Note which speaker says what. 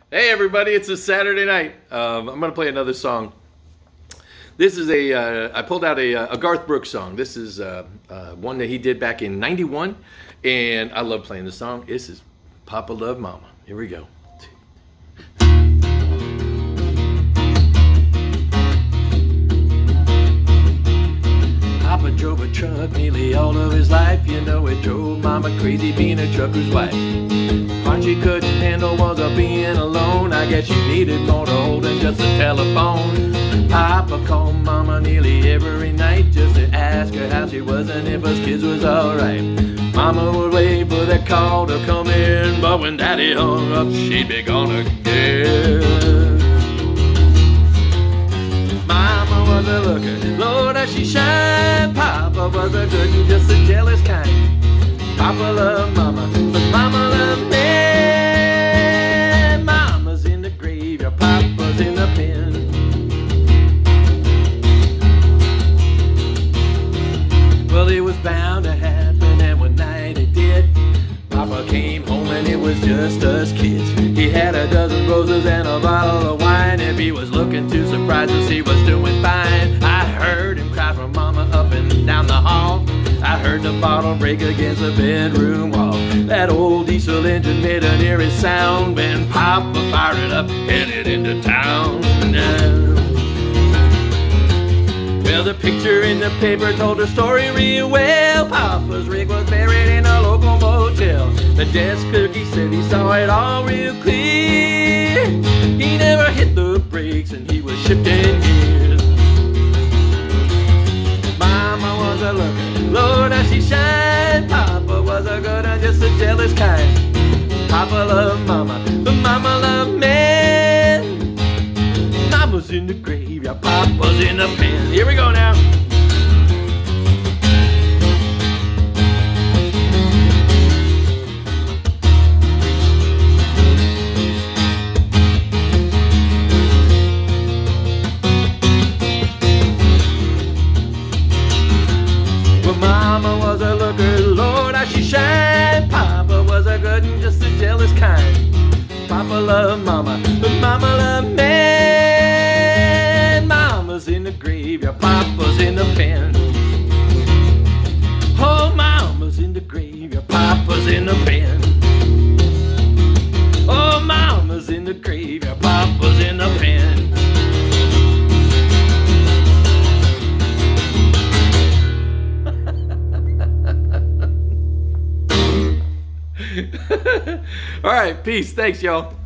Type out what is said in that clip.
Speaker 1: Hey everybody, it's a Saturday night. I'm going to play another song. This is I pulled out a Garth Brooks song. This is one that he did back in '91, and I love playing the song. This is Papa Love Mama. Here we go. Papa drove a truck nearly all of his life. You know it drove Mama crazy being a trucker's wife. Part she couldn't handle was being alone. I guess she needed more to hold than just a telephone. Papa called Mama nearly every night just to ask her how she was and if us kids was alright. Mama would wait for that call to come in, but when Daddy hung up, she'd be gone again. Mama was a looker, Lord, as she shined. Papa was a good and just a jealous kind. Papa loved Mama, but Mama loved me. Mama's in the graveyard, Papa's in the pen. Well, it was bound to happen, and one night it did. Papa came home and it was just us kids. He had a dozen roses and a bottle of wine. If he was looking too surprised as he was doing fine, I heard him cry for Mama up and down the hall. I heard the bottle break against the bedroom wall. That old diesel engine made an eerie sound when Papa fired it up, headed into town. Well, the picture in the paper told her story real well. Papa's rig was buried in a local motel. The desk clerk, he said he saw it all real clear. He never hit the brakes and he was shifting gears. Mama was a looker, Lord, as she shined. Papa was a good and just a jealous kind. Papa loved Mama, but Mama loved me. Mama's in the graveyard, Papa's in the pen. Here we go now. Well, Mama was a looker, Lord, as she shined. Papa was a good and just a jealous kind. Papa loved Mama, but Mama loved me. Mama's in the graveyard, Papa's in the pen. Oh, Mama's in the graveyard, Papa's in the pen. Oh, Mama's in the graveyard, Papa's in the pen. All right, peace. Thanks, y'all.